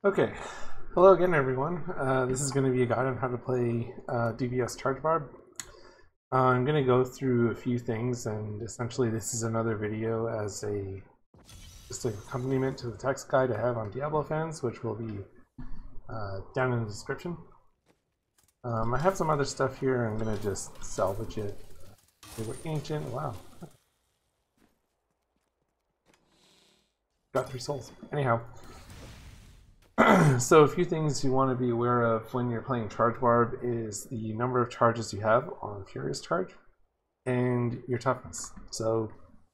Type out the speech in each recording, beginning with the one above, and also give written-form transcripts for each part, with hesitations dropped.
Okay, hello again everyone. This is going to be a guide on how to play DPS Charge Barb. I'm going to go through a few things, and essentially this is another video as just an accompaniment to the text guide I have on Diablo fans, which will be down in the description. I have some other stuff here. I'm going to just salvage it. They were ancient. Wow. Got 3 souls. Anyhow. So a few things you want to be aware of when you're playing Charge Barb is the number of charges you have on Furious Charge and your toughness. So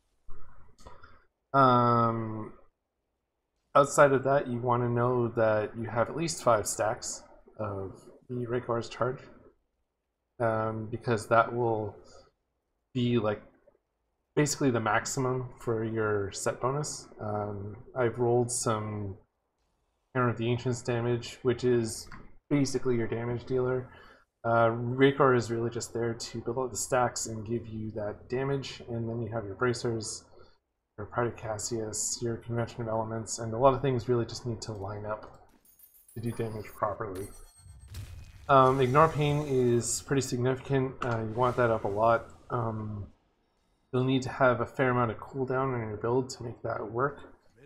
outside of that, you want to know that you have at least 5 stacks of the Raycor's charge, because that will be like basically the maximum for your set bonus. I've rolled some Hammer of the Ancients damage, which is basically your damage dealer. Raykor is really just there to build up the stacks and give you that damage, and then you have your bracers, your Pride of Cassius, your Convention of Elements, and a lot of things really just need to line up to do damage properly. Ignore Pain is pretty significant. You want that up a lot. You'll need to have a fair amount of cooldown on your build to make that work.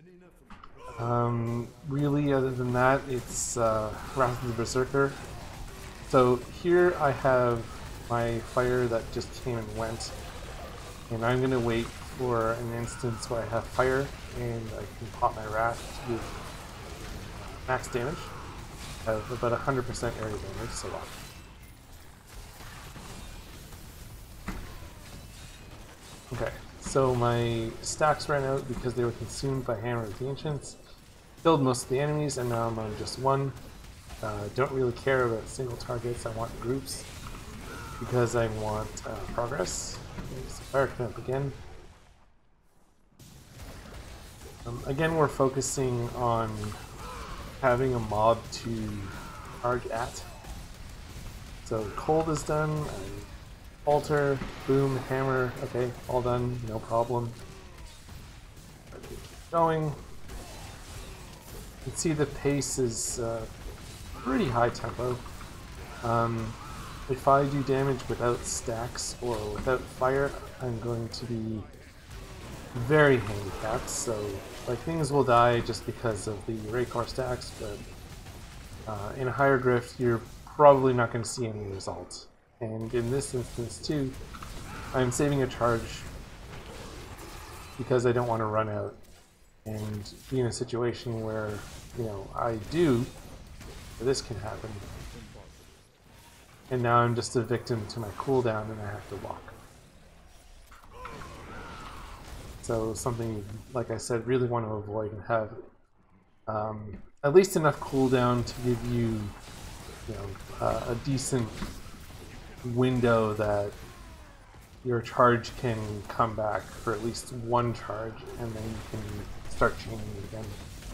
Really, other than that, it's Wrath of the Berserker. So here I have my fire that just came and went, and I'm going to wait for an instance where I have fire and I can pop my Wrath to give max damage. I have about 100% area damage, so watch. Okay, so my stacks ran out because they were consumed by Hammer of the Ancients. Killed most of the enemies, and now I'm on just one. Don't really care about single targets. I want groups because I want progress. So fire come up again. Again, we're focusing on having a mob to charge at. So cold is done. Alter, boom, hammer. Okay, all done. No problem. Keep going. You can see the pace is pretty high tempo. If I do damage without stacks or without fire, I'm going to be very handicapped. So, like, things will die just because of the Raykor stacks, but in a higher drift, you're probably not going to see any result. And in this instance, too, I'm saving a charge because I don't want to run out and be in a situation where, you know, I do, this can happen. And now I'm just a victim to my cooldown and I have to walk. So something, like I said, really want to avoid and have at least enough cooldown to give you, you know, a decent window that your charge can come back for at least one charge, and then you can start chaining again.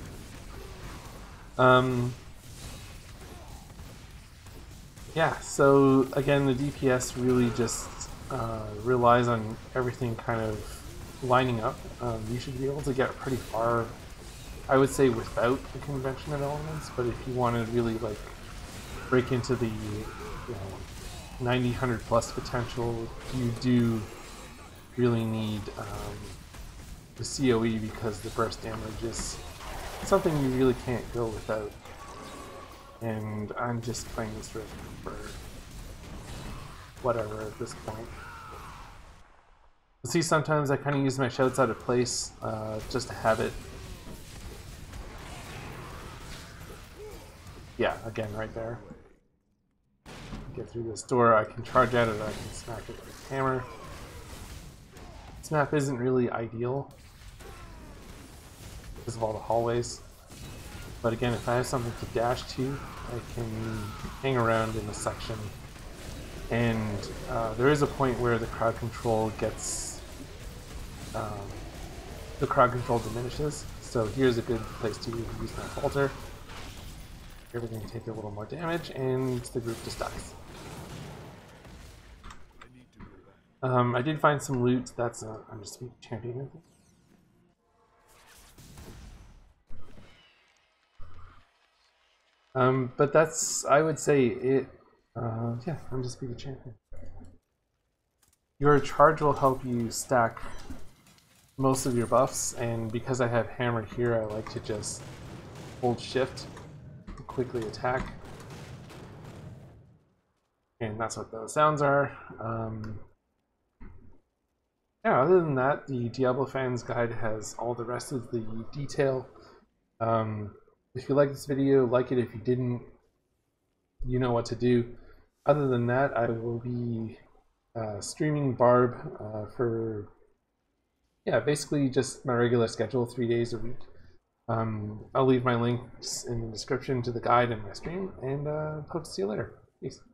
Yeah, so again, the DPS really just relies on everything kind of lining up. You should be able to get pretty far, I would say, without the Convention of Elements, but if you want to really like break into the 90, 100 plus potential, you do really need the COE, because the burst damage is something you really can't go without. And I'm just playing this risk for whatever at this point. You'll see sometimes I kind of use my shouts out of place, just to have it. Yeah, again, right there. Get through this door, I can charge at it, I can smack it with a hammer. Snap isn't really ideal because of all the hallways. But again, if I have something to dash to, I can hang around in a section. And there is a point where the crowd control gets... the crowd control diminishes. So here's a good place to use my falter. Everything take a little more damage, and the group just dies. I did find some loot. That's I'm just championing it. But that's, I would say it. Yeah, I'm just be the champion. Your charge will help you stack most of your buffs, and because I have hammer here, I like to just hold shift to quickly attack. And that's what those sounds are. Yeah, other than that, the Diablo Fans Guide has all the rest of the detail. If you like this video, like it. If you didn't, you know what to do. Other than that, I will be streaming Barb for, yeah, basically just my regular schedule, 3 days a week. I'll leave my links in the description to the guide and my stream, and hope to see you later. Peace.